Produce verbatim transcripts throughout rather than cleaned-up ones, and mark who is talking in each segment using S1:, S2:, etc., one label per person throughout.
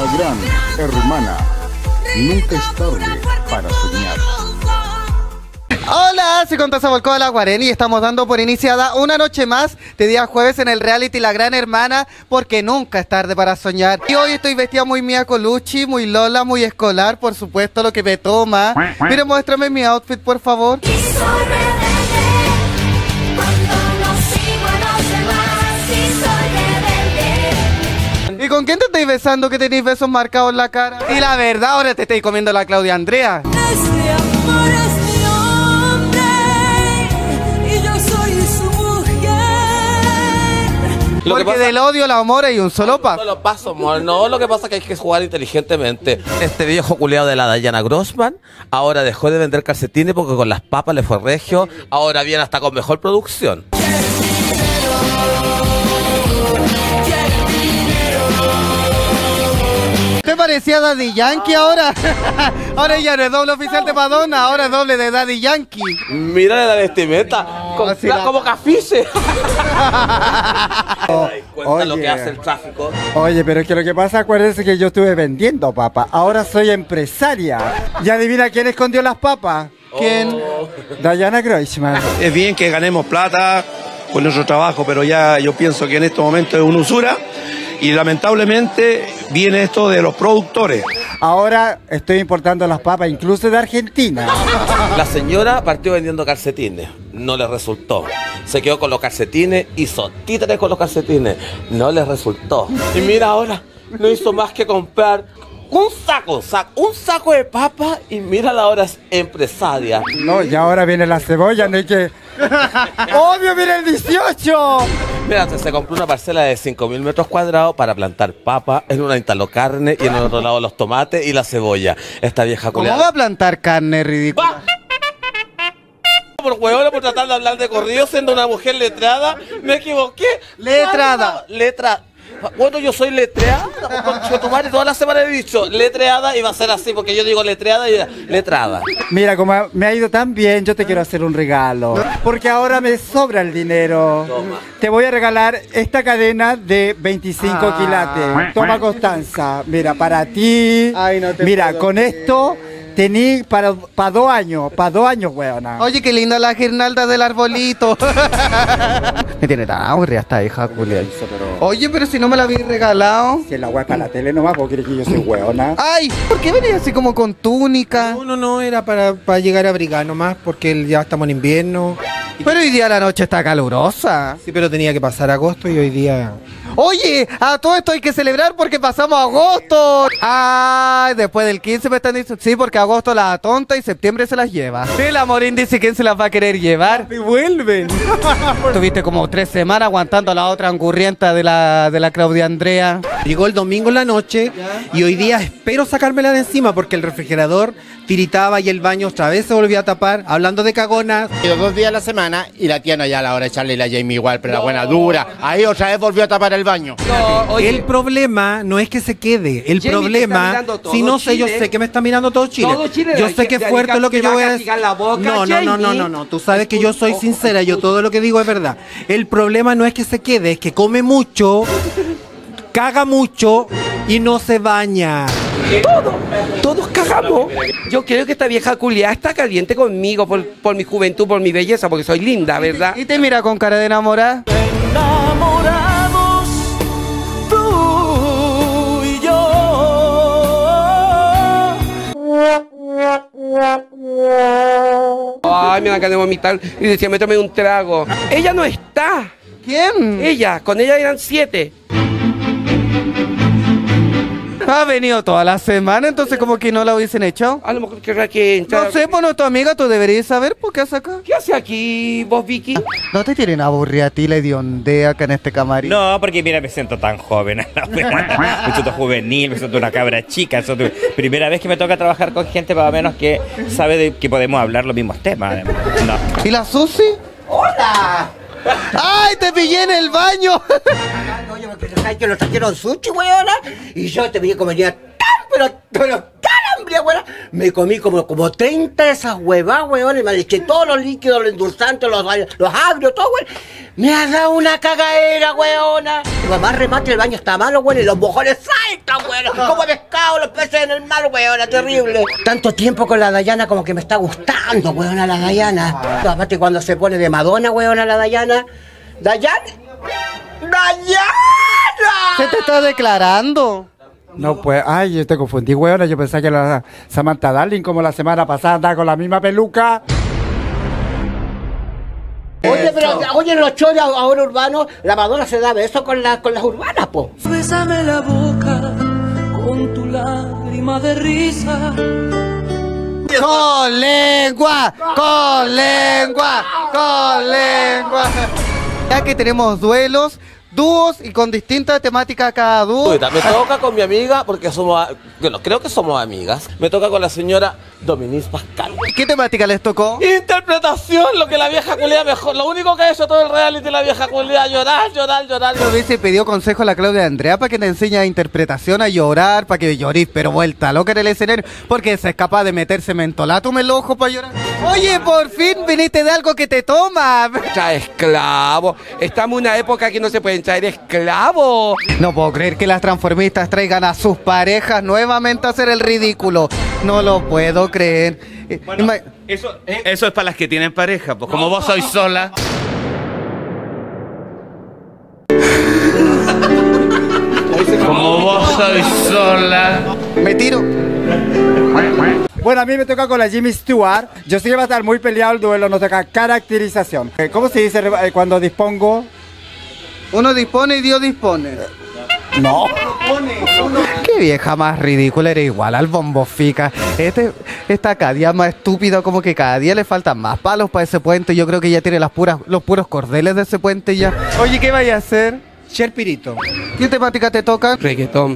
S1: La gran hermana. Nunca es tarde para soñar.
S2: Hola, soy Contasa Volcó de la Guareni y estamos dando por iniciada una noche más de día jueves en el reality La Gran Hermana, porque nunca es tarde para soñar. Y hoy estoy vestida muy Mia Colucci, muy Lola, muy escolar, por supuesto, lo que me toma. Mire, muéstrame mi outfit, por favor. ¿Y con quién te estáis besando que tenéis besos marcados en la cara? Y la verdad, ahora te estáis comiendo la Claudia Andrea.
S3: Este amor es mi hombre y yo soy su mujer.
S4: Lo
S2: Porque
S4: que pasa,
S2: del odio al amor hay un solo paso.
S4: solo paso, amor. No, lo que pasa es que hay que jugar inteligentemente. Este viejo culiado de la Diana Grossman ahora dejó de vender calcetines porque con las papas le fue regio. Ahora viene hasta con mejor producción.
S2: ¿Te parecía Daddy Yankee ahora? Ahora ya no es doble oficial de Madonna, ahora es doble de Daddy Yankee.
S4: Mírale la vestimenta, con,
S2: Así la-
S4: como cafiche.
S5: Oh,
S4: Cuenta lo
S5: oye.
S4: que hace el tráfico.
S5: Oye, pero es que lo que pasa, acuérdense que yo estuve vendiendo papas. Ahora soy empresaria. ¿Y adivina quién escondió las papas?
S2: ¿Quién?
S5: Diana Grossman.
S6: Es bien que ganemos plata con nuestro trabajo, pero ya yo pienso que en estos momentos es una usura y lamentablemente viene esto de los productores.
S5: Ahora estoy importando las papas, incluso de Argentina.
S4: La señora partió vendiendo calcetines, no le resultó. Se quedó con los calcetines, hizo títeres con los calcetines, no le resultó. Y mira ahora, no hizo más que comprar un saco, saco un saco de papas y mira ahora es empresaria.
S5: No, y ahora viene la cebolla, no hay que... ¡Obvio, viene el dieciocho!
S4: Mira, se compró una parcela de cinco mil metros cuadrados para plantar papas, en una instaló carne y en el otro lado los tomates y la cebolla. Esta vieja
S2: ¿Cómo
S4: culiada.
S2: va a plantar carne ridícula?
S4: Por huevona, por tratar de hablar de corrido, siendo una mujer letrada, me equivoqué.
S2: Letrada.
S4: Letra. Bueno, yo soy letreada, concha tu madre, toda la semana he dicho letreada y va a ser así, porque yo digo letreada y letrada.
S5: Mira, como me ha ido tan bien, yo te quiero hacer un regalo. Porque ahora me sobra el dinero.
S4: Toma.
S5: Te voy a regalar esta cadena de veinticinco
S2: Ah.
S5: quilates. Toma, Constanza. Mira, para ti.
S2: Ay, no te
S5: Mira,
S2: puedo
S5: con
S2: creer.
S5: esto tení para pa dos años. Para dos años, weona.
S2: Oye, qué linda la guirnalda del arbolito. Me tiene tan aburrida esta hija, Julia. Oye, pero si no me la habéis regalado.
S5: Si es la wea para la tele nomás, porque crees que yo soy weona.
S2: Ay, ¿por qué venís así como con túnica?
S7: No, no, no, era para, para llegar a abrigar nomás, porque el- ya estamos en invierno.
S2: Pero hoy día la noche está calurosa.
S7: Sí, pero tenía que pasar agosto y hoy día...
S2: Oye, a todo esto hay que celebrar porque pasamos agosto. Ay, después del quince me están diciendo. Sí, porque agosto la tonta y septiembre se las lleva. El amorín dice quién se las va a querer llevar.
S7: ¡Y vuelven!
S2: Tuviste como tres semanas aguantando a la otra angurrienta de la, de la Claudia Andrea.
S7: Llegó el domingo en la noche y hoy día espero sacármela de encima porque el refrigerador tiritaba y el baño otra vez se volvió a tapar, hablando de cagonas.
S8: Ido dos días a la semana y la tía no ya a la hora de echarle la Jamie igual, pero la buena dura. Ahí otra vez volvió a tapar el baño.
S7: El problema no es que se quede, el
S9: Jamie, te está
S7: problema,
S9: mirando todo
S7: si no sé, yo
S9: Chile.
S7: sé que me está mirando todo Chile.
S9: Todo Chile,
S7: yo
S9: de-
S7: sé que es
S9: de-
S7: fuerte
S9: de-
S7: lo que
S9: te
S7: yo
S9: va a
S7: voy a
S9: castigar la boca,
S7: No, no, no, no,
S9: Jamie.
S7: no, no, tú sabes que yo soy sincera, yo todo lo que digo es verdad. El problema no es que se quede, es que come mucho, caga mucho y no se baña.
S9: Todos cagamos. Yo creo que esta vieja culiada está caliente conmigo por, por mi juventud, por mi belleza, porque soy linda, ¿verdad?
S2: Y te mira con cara de enamorada.
S3: Enamoramos tú y yo.
S9: Ay, me dan ganas de vomitar y decía, métame un trago. Ella no está.
S2: ¿Quién?
S9: Ella, con ella eran siete.
S2: Ha venido toda la semana, entonces como que no la hubiesen hecho.
S9: A lo mejor querrá que entrar.
S2: No sé, pues no, tu amiga, tú deberías saber por qué hace acá.
S9: ¿Qué hace aquí vos, Vicky?
S2: ¿No te tienen aburrida a ti la hediondea acá en este camarín?
S10: No, porque mira, me siento tan joven. Me siento juvenil, me siento una cabra chica. Es la primera vez que me toca trabajar con gente más o menos que sabe de que podemos hablar los mismos temas. No.
S2: ¿Y la Susi?
S8: ¡Hola!
S2: ¡Ay, te pillé en el baño!
S8: Oye, porque sabes que nos trajeron sushi, weona. Y yo te vi que venía tan, pero, pero tan
S11: Julia, weón. Me comí como, como treinta de esas huevas, weón, y me eché todos los líquidos, los endulzantes, los, los agrios, todo, weón. Me ha dado una cagadera, weona. Y mamá remate, el baño está malo, weón, y los mojones saltan, weón. Como pescado, los peces en el mar, weona, terrible. Tanto tiempo con la Dayana como que me está gustando, weona, la Dayana. Aparte cuando se pone de Madonna, weona, la Dayana. ¿Dayana? ¡Dayana!
S2: ¿Se te está declarando?
S5: No, pues, ay, yo te confundí, weona. Yo pensaba que era Samantha Darling, como la semana pasada, andaba con la misma peluca.
S11: Oye, pero, oye, en los shows ahora urbanos, la Madonna se da besos con, la, con las urbanas, po.
S3: Bésame la boca con tu lágrima de risa.
S2: ¡Con lengua! ¡Con lengua! ¡Con lengua! Ya que tenemos duelos, dúos y con distintas temáticas cada dúo.
S4: Uy, me toca con mi amiga, porque somos, bueno, creo que somos amigas. Me toca con la señora Dominique Pascal.
S2: ¿Qué temática les tocó?
S4: Interpretación, lo que la vieja culia mejor. Lo único que ha hecho todo el reality la vieja culia, llorar, llorar, llorar.
S2: Yo hubiese pedido consejo a la Claudia Andrea para que te enseñe a interpretación, a llorar, para que llorís, pero vuelta loca en el escenario, porque es capaz de meterse mentolatum en los ojos para llorar. Oye, por fin viniste de algo que te toma.
S9: Ya esclavo. Estamos en una época que no se pueden traer esclavos.
S2: No puedo creer que las transformistas traigan a sus parejas nuevamente a hacer el ridículo. No lo puedo creer.
S10: Bueno, eso, eso es para las que tienen pareja, pues como vos sois sola. Como vos sois sola.
S2: Me tiro.
S5: Bueno, a mí me toca con la Jimmy Stewart. Yo sé que va a estar muy peleado el duelo, nos toca caracterización. ¿Cómo se dice cuando dispongo?
S2: Uno dispone y Dios dispone.
S5: No.
S2: Qué vieja más ridícula, era igual al bombofica. Este está cada día más estúpido, como que cada día le faltan más palos para ese puente. Yo creo que ya tiene las puras, los puros cordeles de ese puente ya. Oye, ¿qué vaya a hacer?
S7: Cherpirito.
S2: ¿Qué temática te toca?
S9: Reggaetón.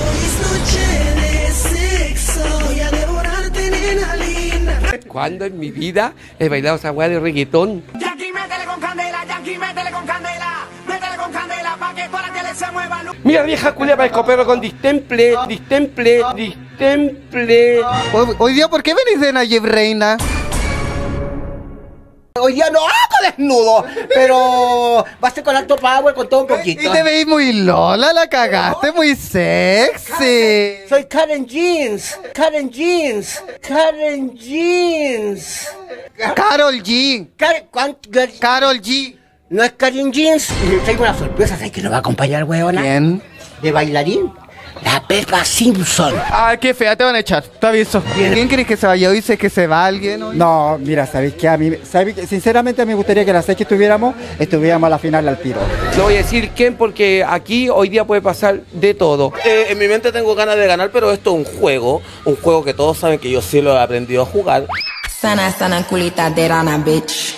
S9: ¿Cuándo en mi vida he bailado esa weá de reggaetón?
S3: Yankee, métele con candela, Yankee, métele con candela, métele con candela pa' que toda la tele se mueva.
S9: Mira, vieja culia para el copero con distemple, distemple, distemple.
S2: Hoy, hoy día, ¿por qué venís de Nayib Reina?
S11: Hoy día no hago desnudo, pero va a ser con alto power, con todo un poquito.
S2: Y te veis muy Lola, la cagaste, muy sexy.
S11: Soy Karen Jeans, Karen Jeans, Karen Jeans.
S2: Carol G.
S11: Car ¿cuánto?
S2: Carol G.
S11: No es Karen Jeans. Y le traigo una sorpresa, ¿sabes que nos va a acompañar, weona?
S2: ¿Quién?
S11: De bailarín. La Peppa Simpson.
S2: Ay, qué fea, te van a echar, te aviso. ¿Quién crees que se vaya hoy? ¿Dices que se va alguien hoy?
S5: No, mira, ¿sabéis qué? A mí, ¿sabéis qué? Sinceramente a mí me gustaría que las seis que estuviéramos, estuviéramos a la final al tiro.
S9: No voy a decir quién porque aquí hoy día puede pasar de todo.
S4: Eh, en mi mente tengo ganas de ganar, pero esto es un juego. Un juego que todos saben que yo sí lo he aprendido a jugar.
S12: Sana, sana, culita de rana, bitch.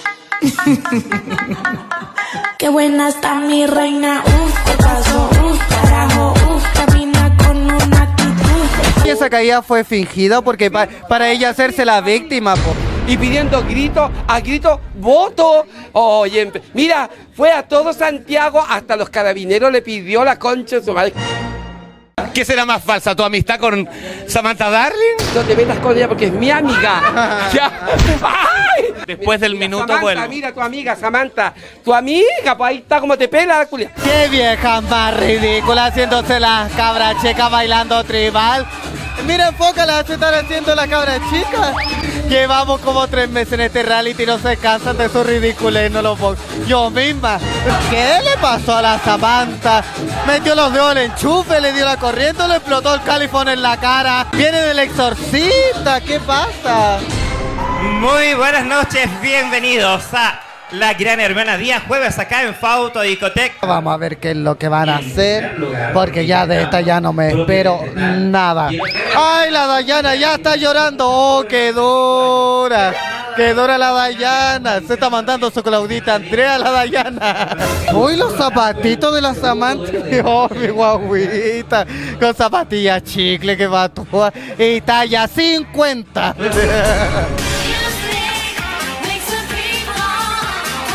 S12: Qué buena está mi reina, uf, qué pasó, uf, carajo, uf, camina con una actitud.
S2: Y esa caída fue fingida porque pa para ella hacerse la víctima, po.
S9: Y pidiendo grito, a grito, voto. Oye, mira, fue a todo Santiago, hasta los carabineros le pidió la concha de su madre.
S10: ¿Qué será más falsa, tu amistad con Samantha Darling?
S9: No te metas con ella porque es mi amiga. Ya. ¡Ay!
S10: Después del minuto,
S9: Samantha,
S10: bueno.
S9: Mira, tu amiga, Samantha. Tu amiga, pues ahí está como te pela la culia.
S2: Qué vieja más ridícula haciéndose la cabra chica bailando tribal. Mira, enfócala, se están haciendo la cabra chica. Llevamos como tres meses en este reality y no se cansan de su ridiculez, no lo pongo. Yo misma. ¿Qué le pasó a la Samantha? Metió los dedos en el enchufe, le dio la corriente, le explotó el califón en la cara. Viene del exorcista, ¿qué pasa?
S10: Muy buenas noches, bienvenidos a La Gran Hermana Día Jueves acá en Fauto Discotec.
S2: Vamos a ver qué es lo que van a hacer, porque ya de esta ya no me espero nada. ¡Ay, la Dayana ya está llorando! ¡Oh, qué dura! ¡Qué dura la Dayana! Se está mandando su Claudita Andrea, la Dayana. ¡Uy, los zapatitos de la Samantha! ¡Oh, mi guaguita! Con zapatillas chicle que va a toda. Y talla cincuenta.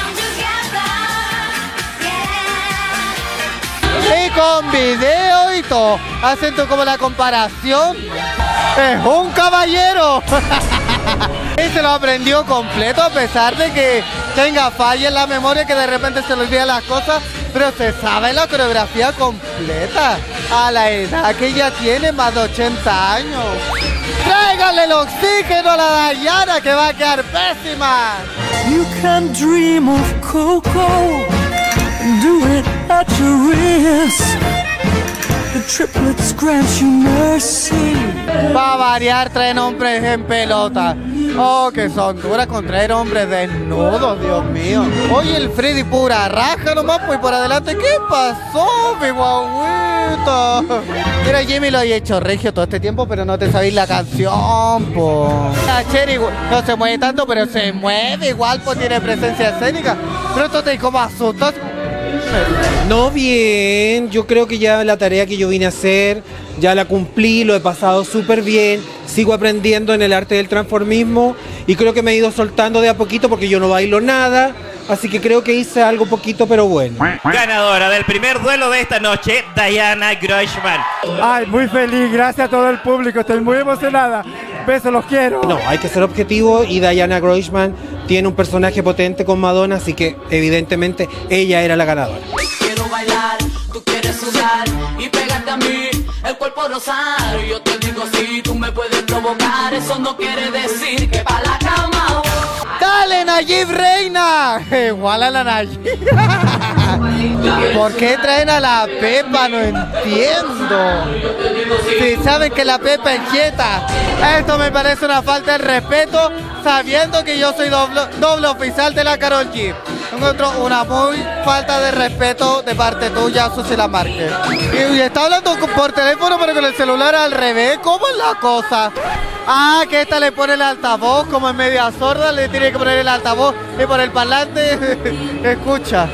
S2: Y con video y Pepito, haciendo como la comparación. Es un caballero. Y se lo aprendió completo a pesar de que tenga falla en la memoria, que de repente se le olvidan las cosas, pero se sabe la coreografía completa a la edad que ella tiene, más de ochenta años. Tráiganle el oxígeno a la Dayana, que va a quedar pésima.
S3: You can dream of Coco, do it at your risk. The triplets grant you mercy.
S2: Va a variar, traen hombres en pelota. Oh, que son duras con traer hombres desnudos, Dios mío. Oye, el Freddy pura raja nomás, pues por adelante. ¿Qué pasó, mi guaguita? Mira, Jimmy lo había hecho regio todo este tiempo, pero no te sabéis la canción, po. La Cherry no se mueve tanto, pero se mueve igual, pues tiene presencia escénica. Pero esto te como asustas.
S7: No, bien, yo creo que ya la tarea que yo vine a hacer, ya la cumplí, lo he pasado súper bien, sigo aprendiendo en el arte del transformismo y creo que me he ido soltando de a poquito porque yo no bailo nada, así que creo que hice algo poquito pero bueno.
S10: Ganadora del primer duelo de esta noche, Diana Groishman.
S5: Ay, muy feliz, gracias a todo el público, estoy muy emocionada. Besos, los quiero.
S7: No, hay que ser objetivo y Diana Groishman tiene un personaje potente con Madonna, así que evidentemente ella era la ganadora.
S3: Quiero bailar, tú quieres sudar y pegarte a mí, el cuerpo rosar. Yo te digo si tú me puedes provocar, eso no quiere decir que pa' la cama.
S2: ¡Dale, Nayib Reina! Igual a la Nayib. ¿Por qué traen a la Pepa? No entiendo. Si saben que la Pepa es quieta. Esto me parece una falta de respeto, sabiendo que yo soy doble, doble oficial de la Karol G. Encuentro una muy falta de respeto de parte tuya, Susi Lamarque. Y, y está hablando por teléfono, pero con el celular al revés. ¿Cómo es la cosa? Ah, que esta le pone el altavoz, como en media sorda, le tiene que poner el altavoz y por el parlante escucha.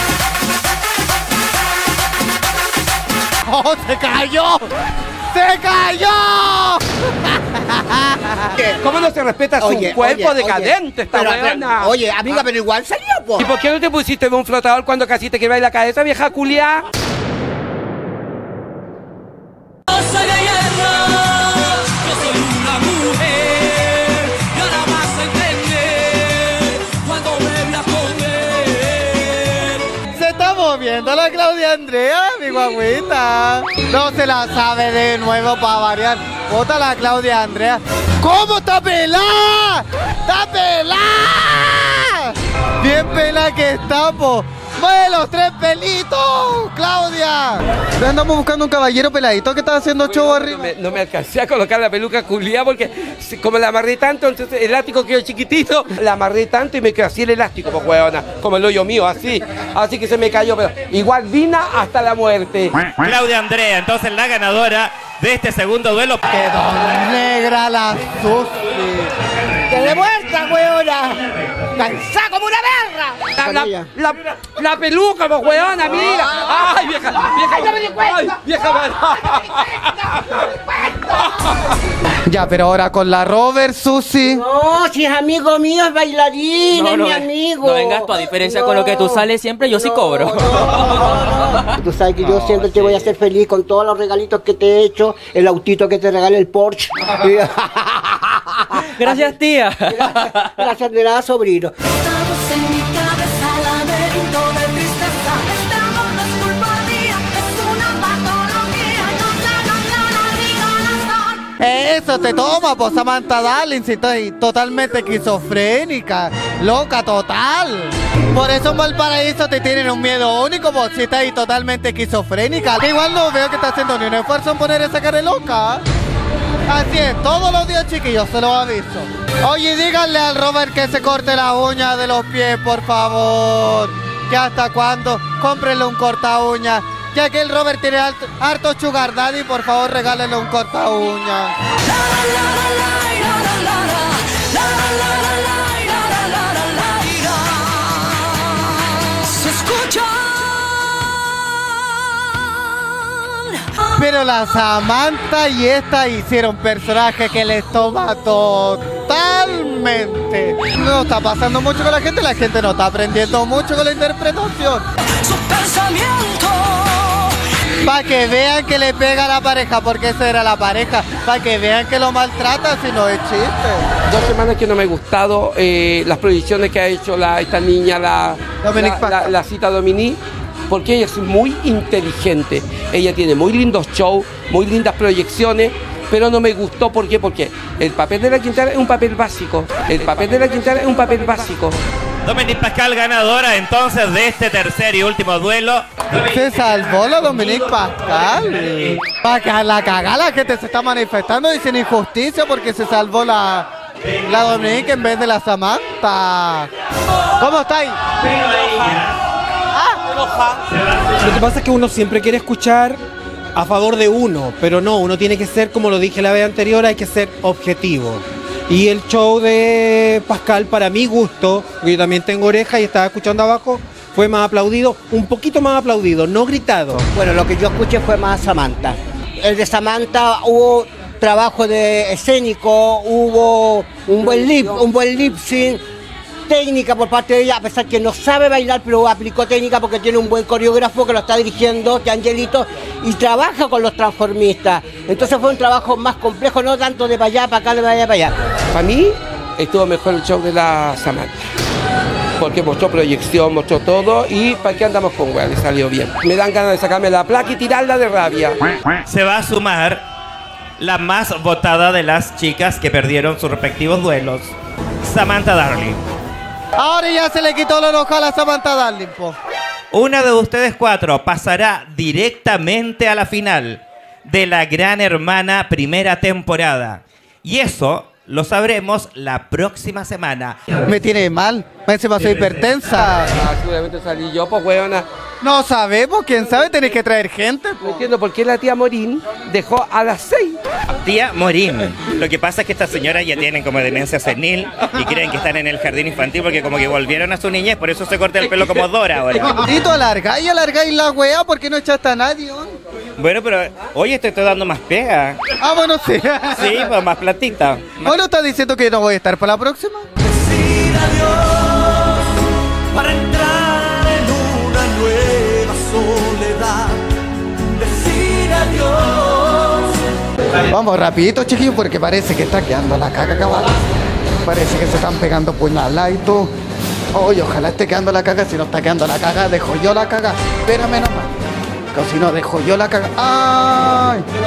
S2: ¡Oh, se cayó! ¡Se cayó!
S9: ¿Cómo no se respeta su
S11: Oye,
S9: cuerpo
S11: oye,
S9: decadente,
S11: oye,
S9: esta
S11: pero,
S9: weona?
S11: pero, Oye, amiga, pero igual salió, po.
S9: ¿Y por qué no te pusiste un flotador cuando casi te quebráis la cabeza, vieja culia?
S3: Yo soy de hierro, yo soy una mujer, y ahora vas a entender cuando me veas comer.
S2: Se está moviendo la Claudia Andrea, mi guagüita. No se la sabe de nuevo para variar. Bota la Claudia Andrea. ¿Cómo está pelada? ¡Está pelada! Bien pela que está, po. ¡Mueve los tres pelitos, Claudia! Andamos buscando un caballero peladito que está haciendo show arriba.
S9: No me, no me alcancé a colocar la peluca culia porque si- como la amarré tanto, entonces el elástico quedó chiquitito, la amarré tanto y me quedó así el elástico, pues huevona, como el hoyo mío, así. Así que se me cayó, pero igual vina hasta la muerte.
S10: Claudia Andrea, entonces la ganadora de este segundo duelo.
S2: Quedó negra la Susi.
S11: ¡Te de muerta, weona! ¡Cansada como una perra!
S9: La, la, la, la peluca, pues huevona, mira. ¡Ay, vieja! ¡Vieja! ¡Ay, vieja!
S2: Ya, pero ahora con la Robert, Susi.
S11: No, si es amigo mío, es bailarín,
S13: No,
S11: es
S13: no,
S11: mi
S13: eh,
S11: amigo.
S13: no vengas tú, a diferencia con lo que tú sales siempre, yo sí cobro.
S11: Tú sabes que yo siempre te voy a hacer feliz con todos los regalitos que te he hecho, el autito que te regale el Porsche.
S13: Gracias, tía.
S11: Gracias, gracias de nada, sobrino.
S3: Estamos en mi cabeza, laberinto de tristeza. Este amor no es culpa mía, es una patología. No, no, no, no, no, digo, no son.
S2: Eso te toma, pues Samantha Darling, si estoy totalmente esquizofrénica, loca total. Por eso en Valparaíso te tienen un miedo único, pues si estás ahí totalmente esquizofrénica. Igual no veo que estás haciendo ni un esfuerzo en poner esa cara de loca. Así es, todos los días, chiquillos, se los aviso. Oye, díganle al Robert que se corte la uña de los pies, por favor. Que hasta cuándo, cómprenle un corta uña. Ya que el Robert tiene harto, harto sugar daddy, por favor, regálenle un corta uña.
S3: Se escucha.
S2: Pero la Samantha y esta hicieron personajes que les toma totalmente. No está pasando mucho con la gente, la gente no está aprendiendo mucho con la interpretación.
S3: Su pensamiento.
S2: Para que vean que le pega a la pareja, porque esa era la pareja. Para que vean que lo maltrata, si no es chiste.
S9: Dos semanas que no me ha gustado eh, las proyecciones que ha hecho la, esta niña, la,
S2: Dominique
S9: la, la, la cita Dominique, porque ella es muy inteligente. Ella tiene muy lindos shows, muy lindas proyecciones, pero no me gustó. ¿Por qué? Porque el papel de la Quintana es un papel básico. El papel de la Quintana es un papel básico.
S10: Dominique Pascal ganadora entonces de este tercer y último duelo.
S2: Se salvó la Dominique Pascal. Para que la cagada la gente se está manifestando, dicen injusticia porque se salvó la, la Dominique en vez de la Samantha. ¿Cómo estáis?
S7: Lo que pasa es que uno siempre quiere escuchar a favor de uno, pero no, uno tiene que ser, como lo dije la vez anterior, hay que ser objetivo. Y el show de Pascal, para mi gusto, porque yo también tengo oreja y estaba escuchando abajo, fue más aplaudido, un poquito más aplaudido, no gritado.
S11: Bueno, lo que yo escuché fue más Samantha. El de Samantha hubo trabajo de escénico, hubo un buen lip, un buen lip sync, técnica por parte de ella, a pesar que no sabe bailar, pero aplicó técnica porque tiene un buen coreógrafo que lo está dirigiendo, que Angelito, y trabaja con los transformistas. Entonces fue un trabajo más complejo, no tanto de para allá, para acá, de para allá, para allá.
S9: Para mí estuvo mejor el show de la Samantha, porque mostró proyección, mostró todo, y ¿para qué andamos con weá? Le salió bien. Me dan ganas de sacarme la placa y tirarla de rabia.
S10: Se va a sumar la más votada de las chicas que perdieron sus respectivos duelos, Samantha Darling.
S2: Ahora ya se le quitó lo enojado a la Samantha Darling, po.
S10: Una de ustedes cuatro pasará directamente a la final de la Gran Hermana primera temporada. Y eso lo sabremos la próxima semana.
S2: Me tiene mal, me encima soy hipertensa.
S9: Ah, seguramente salí yo, pues weona.
S2: No sabemos, quién sabe, tenés que traer gente.
S9: No entiendo por qué la tía Morín dejó a las seis.
S10: Tía Morín. Lo que pasa es que estas señoras ya tienen como demencia senil y creen que están en el jardín infantil porque como que volvieron a su niñez, por eso se corta el pelo como Dora ahora.
S2: Y tú alargáis, alargáis la weá, ¿por qué no echaste a nadie?
S10: Bueno, pero oye, te estoy dando más pega.
S2: Ah, bueno, sí.
S10: Sí, pues más platita.
S2: ¿Bueno estás diciendo que no voy a estar para la próxima?
S3: Decir adiós para entrar en una nueva soledad. Decir adiós.
S2: Vamos rapidito, chiquillos, porque parece que está quedando la caca, cabal. Parece que se están pegando puñaladas y todo. Oye, ojalá esté quedando la caga. Si no está quedando la caga, dejo yo la caga. Espérame nomás. Que si no, dejo yo la caga. ¡Ay!